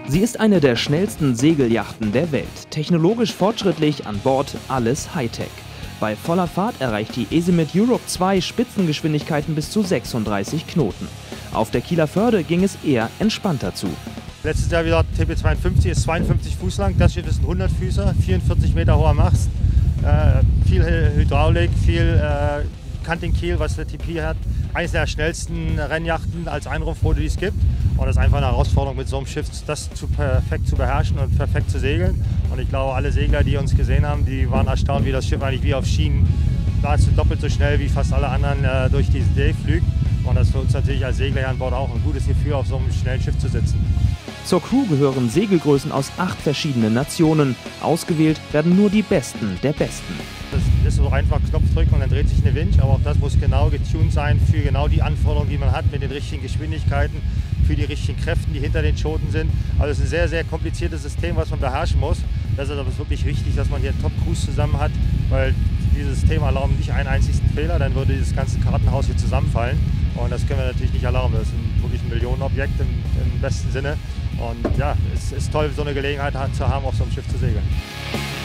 Sie ist eine der schnellsten Segelyachten der Welt. Technologisch fortschrittlich, an Bord alles Hightech. Bei voller Fahrt erreicht die Esimit Europe 2 Spitzengeschwindigkeiten bis zu 36 Knoten. Auf der Kieler Förde ging es eher entspannter zu. Letztes Jahr wieder TP52 ist 52 Fuß lang, das Schiff ist ein 100-Füßer, 44 Meter hoher Mast, viel Hydraulik, viel Kantenkiel, was der TP hat. Eines der schnellsten Rennjachten als Einrumpfboote, die es gibt. Und das ist einfach eine Herausforderung mit so einem Schiff, das perfekt zu beherrschen und perfekt zu segeln. Und ich glaube, alle Segler, die uns gesehen haben, die waren erstaunt, wie das Schiff eigentlich wie auf Schienen nahezu doppelt so schnell wie fast alle anderen durch die See flügt. Und das ist für uns natürlich als Segler hier an Bord auch ein gutes Gefühl, auf so einem schnellen Schiff zu sitzen. Zur Crew gehören Segelgrößen aus 8 verschiedenen Nationen. Ausgewählt werden nur die Besten der Besten. Das ist so einfach Knopf drücken und dann dreht sich eine Winch, aber auch das muss genau getuned sein für genau die Anforderungen, die man hat, mit den richtigen Geschwindigkeiten, für die richtigen Kräften, die hinter den Schoten sind. Also es ist ein sehr, sehr kompliziertes System, was man beherrschen muss. Das ist aber wirklich wichtig, dass man hier Top-Crews zusammen hat, weil dieses System erlaubt nicht einen einzigen Fehler, dann würde dieses ganze Kartenhaus hier zusammenfallen. Und das können wir natürlich nicht erlauben. Das ist wirklich ein Millionenobjekt im besten Sinne. Und ja, es ist toll, so eine Gelegenheit zu haben, auf so einem Schiff zu segeln.